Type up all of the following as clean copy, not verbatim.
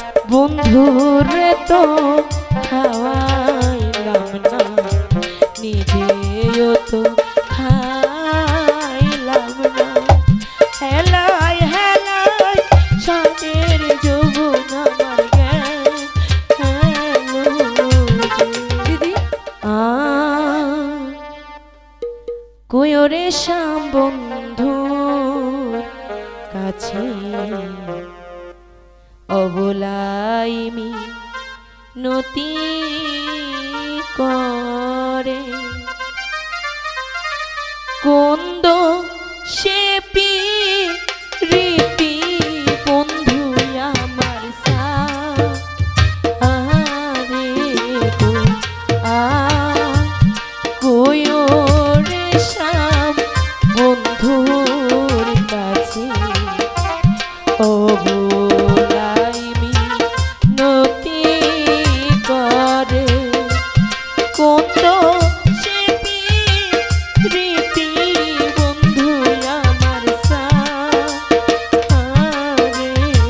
বন্ধুরে তো খাওয়াইলাম না, নিজেও তো খাইলাম না। হেলাই হেলাই সাদের যৌবন আমার গেল দিদি। কয়রে শ্যাম বন্ধুর কাছে অবলাইমি নতি করে কন্দ সে পিরিতি বন্ধু আমার সারে গো কয়রে শ্যাম বন্ধুর কাছে অবলাইমি নতি করে কন্দ সে পিরিতি বন্ধু আমার সারে।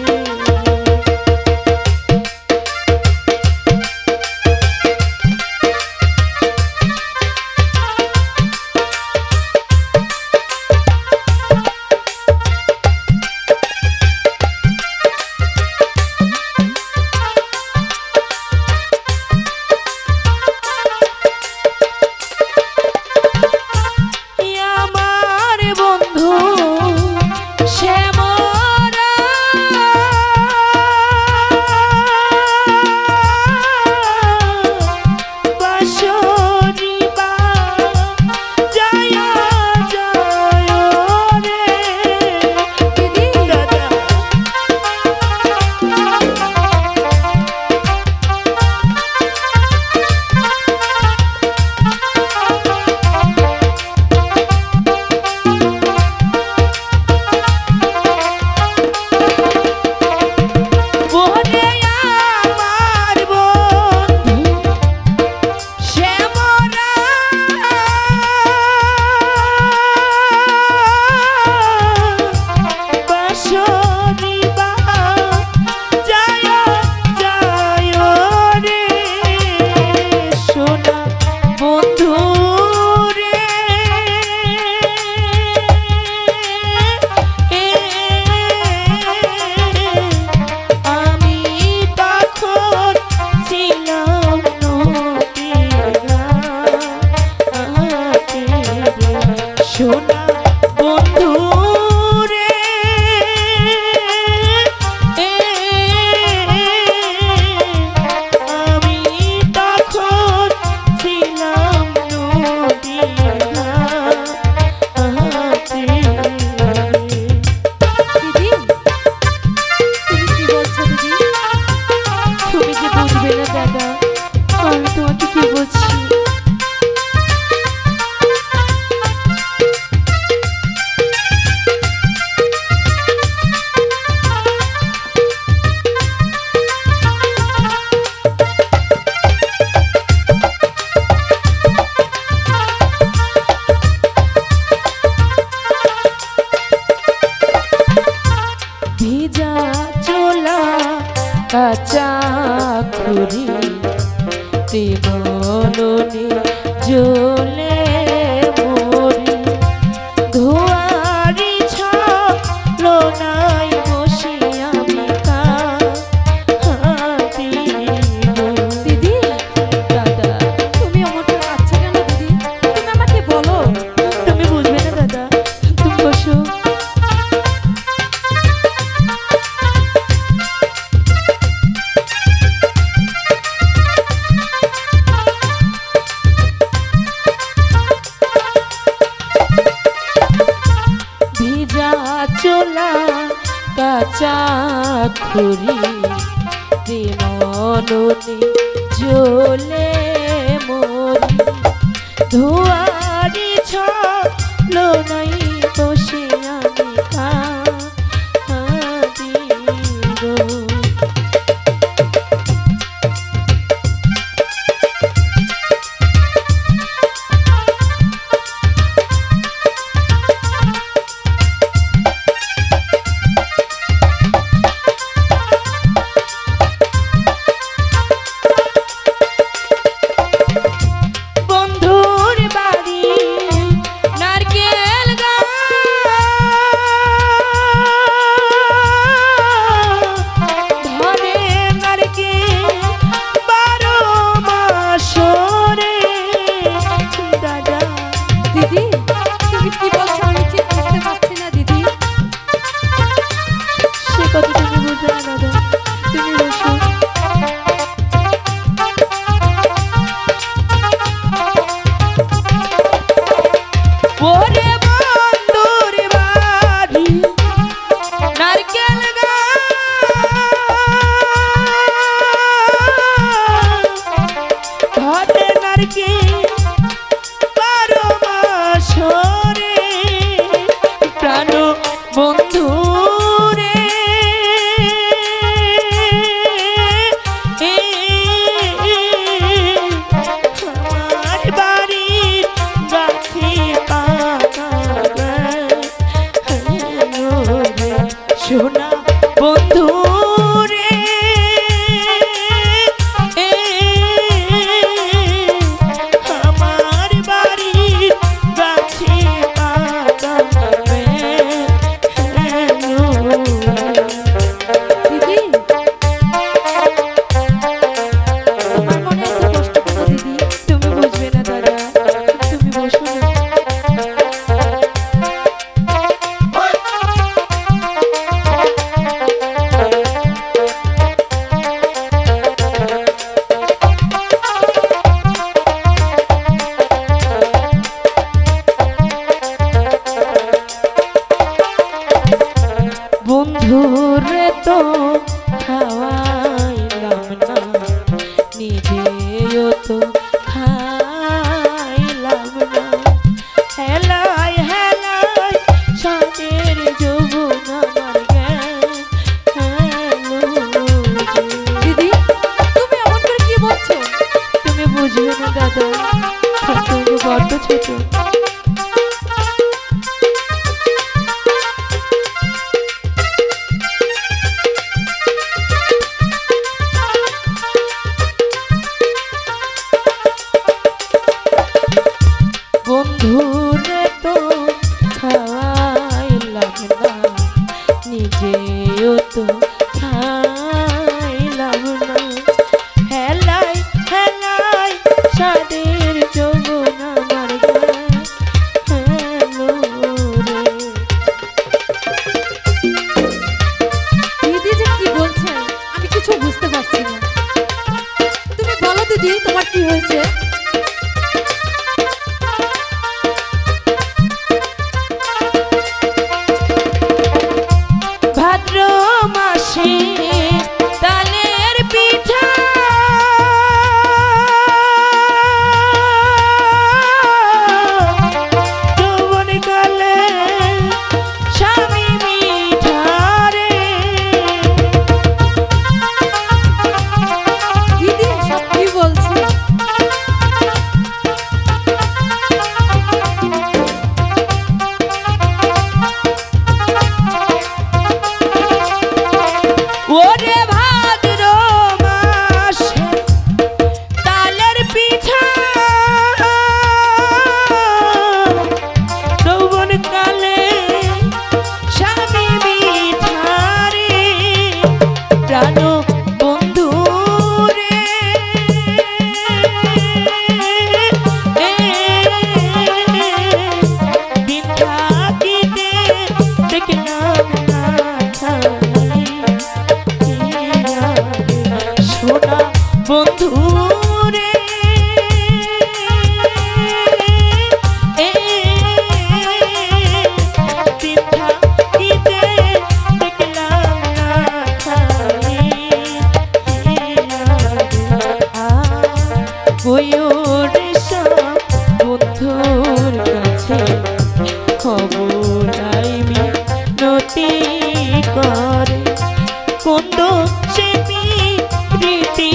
সোনা বন্ধু রে আমি তখন ছিলাম নদীতে। দিদি তুমি কি বলছো দিদি? তুমি যে বুঝবে না দাদা, আমি তোমাকে কি বলছি। ভিজা চোলা কাঁচা খুরি মননে জ্বলে মরি ধোয়ারি ছালো নাই বসে আমি কাঁদি। দিদি দাদা তুমি আমাকে আচ্ছা কেন দিদি? তুমি আমাকে বলো। তুমি বুঝবে না দাদা, তুমি বসো। চোলা কাঁচা খুরি মননে জ্বলে মরি ধোয়ারি ছালো নাই বসে আমি কাঁদি। বড্ড ছোট। বন্ধুরে তো খাওয়াইলাম না, নিজেও তো খাইলাম না, হেলাই হেলাই সাদের যৌবন আমার গেল রে। দিদি যে কি বলছেন আমি কিছু বুঝতে পারছি না, তুমি বলো দিদি তোমার কি হয়েছে? ভাদ্র মাসে তালের পিঠা যৌবন কালে স্বামী মিঠা রে। দিদি সব কি বলছে? ওরে ভাদ্র মাসে তালের পিঠা যৌবন কালে স্বামী মিঠা রে। প্রাণ বন্ধু রে দিন থাকিতে দেখলাম না সোনা বন্ধু রে দিন থাকিতে দেখলাম না কইরে সব বন্ধুর কাছে খবর আইবি নতি করে কোন সে রীতি